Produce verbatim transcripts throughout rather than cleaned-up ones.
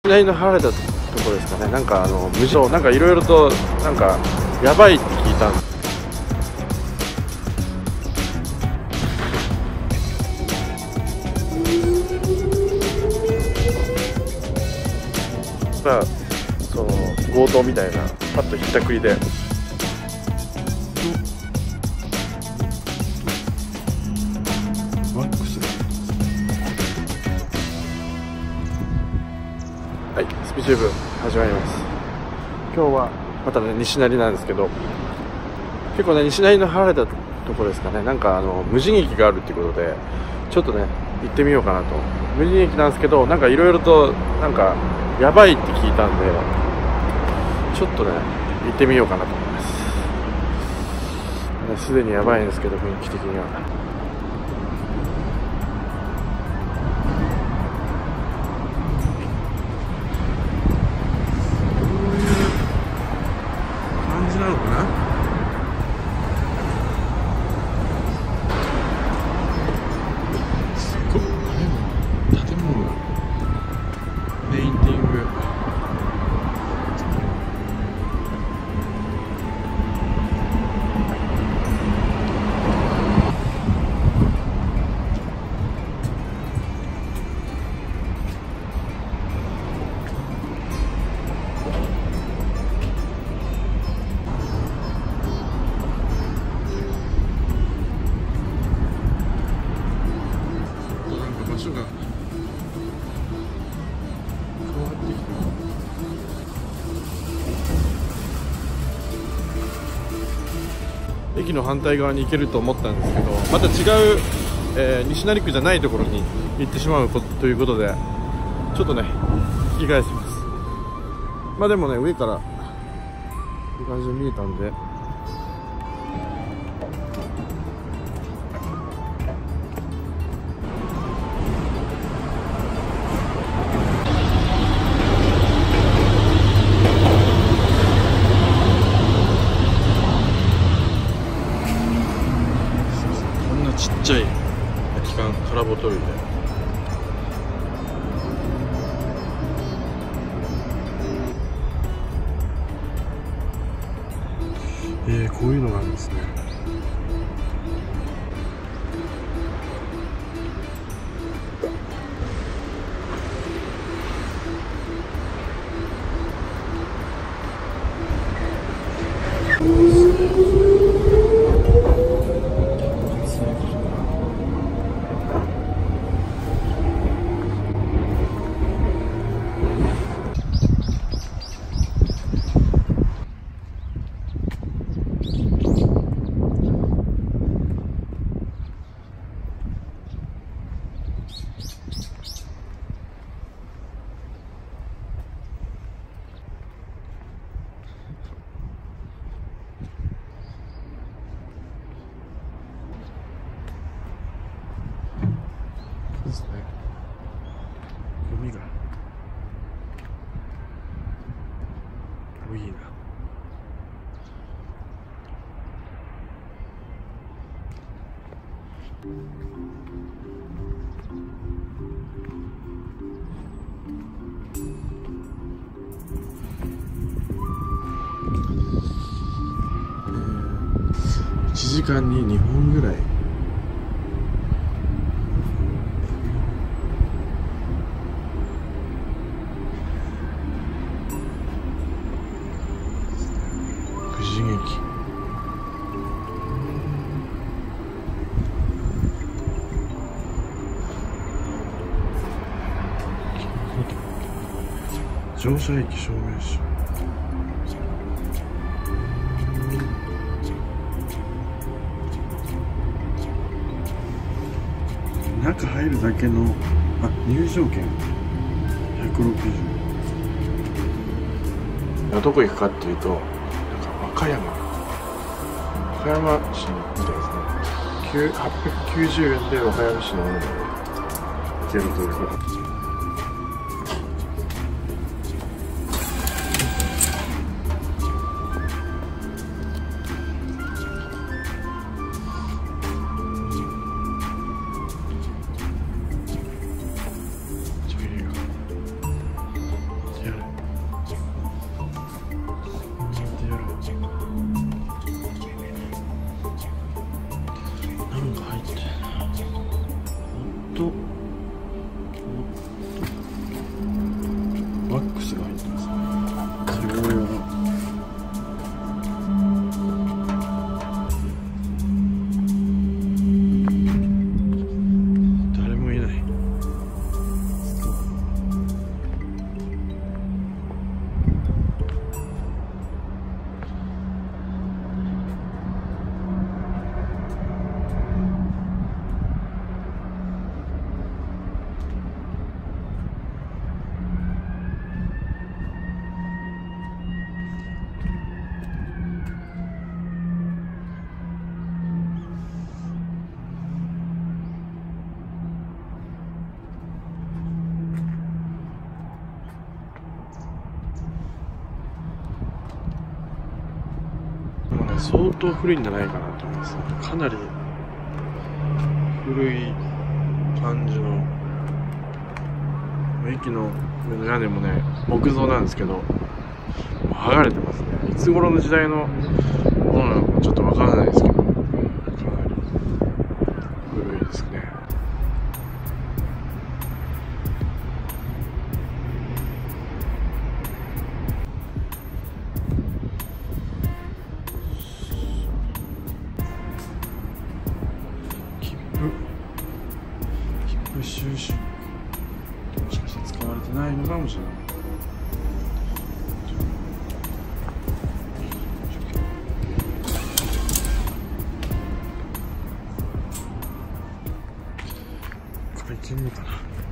内の離れたところですかね。なんかあの無人なんかいろいろとなんかやばいって聞いたんです。まあその強盗みたいなパッとひったくりで。はい、スピチューブ始まります。今日はまたね西成なんですけど、結構ね西成の離れたところですかね。なんかあの無人駅があるっていうことでちょっとね行ってみようかなと。無人駅なんですけど、なんかいろいろとなんかやばいって聞いたんでちょっとね行ってみようかなと思います。すでにやばいんですけど、雰囲気的には。なのかな。すごい建物がペインティング。場所が変わってきた。駅の反対側に行けると思ったんですけど、また違う、えー、西成区じゃないところに行ってしまうということで、ちょっとね引き返します。まあでもね上からいい感じで見えたんで。ちっちゃい空き缶空ボトルで、えー、こういうのがあるんですね。ですね。ゴミが多いな。いちじかんににほんぐらい。無人駅。乗車駅証明書。中入るだけのあ入場券ひゃくろくじゅう。どこ行くかっていうと、なんか和歌山和歌山市みたいですね。はっぴゃくきゅうじゅうえんで和歌山市の方まで行けるということです。 マックスが入ってますね。自分用の誰もいない。相当古いんじゃないかなと思います。かなり古い感じの駅の上の屋根もね、木造なんですけど剥がれてますね。いつ頃の時代のものなのかちょっとわからないですけど、かなり古いですね。切符収集、もしかして使われてないのかもしれない。これいけんのかな。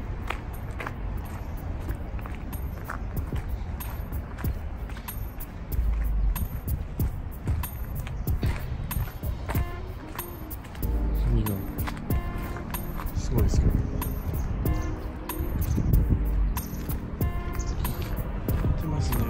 海がすごいですけど、出ますね。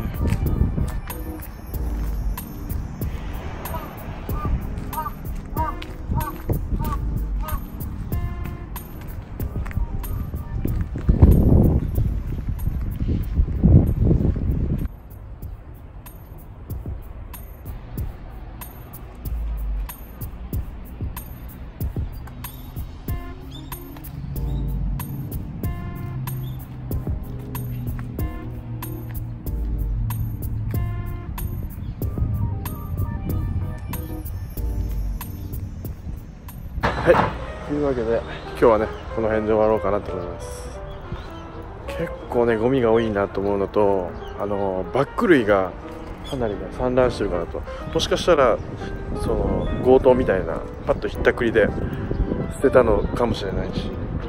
はい、というわけで今日はねこの辺で終わろうかなと思います。結構ねゴミが多いなと思うのと、あのバッグ類がかなりね散乱してるかなと。もしかしたらその強盗みたいなパッとひったくりで捨てたのかもしれないし、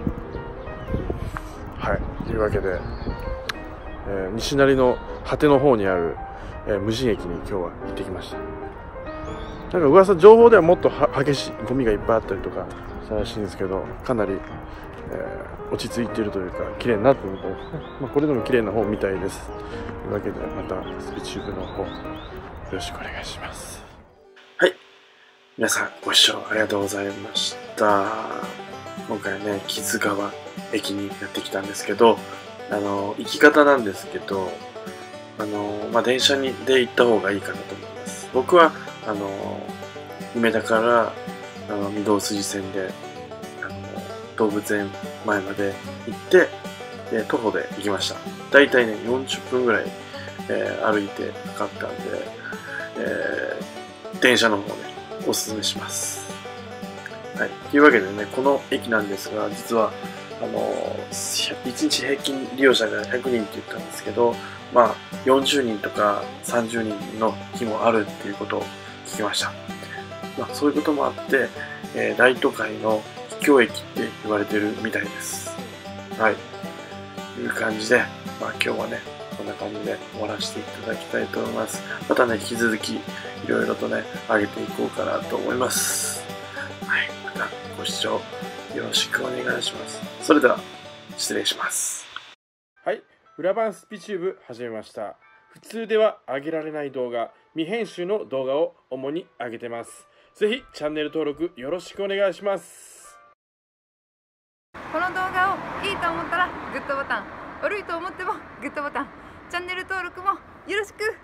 はいというわけで、えー、西成の果ての方にある、えー、無人駅に今日は行ってきました。なんか噂情報ではもっとは激しいゴミがいっぱいあったりとかしたらしいんですけど、かなり、えー、落ち着いているというか綺麗になってるみたいですね。まあ、これでも綺麗な方みたいです。というわけでまたスピチューブの方よろしくお願いします。はい、皆さんご視聴ありがとうございました。今回ね木津川駅にやってきたんですけど、あの行き方なんですけど、あの、まあ、電車にで行った方がいいかなと思います。僕はあの梅田からあの御堂筋線であの動物園前まで行ってで徒歩で行きました。だいたいねよんじゅっぷんぐらい、えー、歩いてかかったんで、えー、電車の方をねおすすめします。はい、というわけでねこの駅なんですが、実はあのいちにち平均利用者がひゃくにんって言ったんですけど、まあよんじゅうにんとかさんじゅうにんの日もあるっていうことを聞きました。まあ、そういうこともあって、えー、大都会の秘境駅って言われてるみたいです。はい。という感じで、まあ今日はね、こんな感じで終わらせていただきたいと思います。またね、引き続きいろいろとね、上げていこうかなと思います。はい。またご視聴よろしくお願いします。それでは、失礼します。はい。裏番スピチューブ始めました。普通では上げられない動画、未編集の動画を主に上げてます。ぜひチャンネル登録よろしくお願いします。 この動画をいいと思ったらグッドボタン、悪いと思ってもグッドボタン、チャンネル登録もよろしく。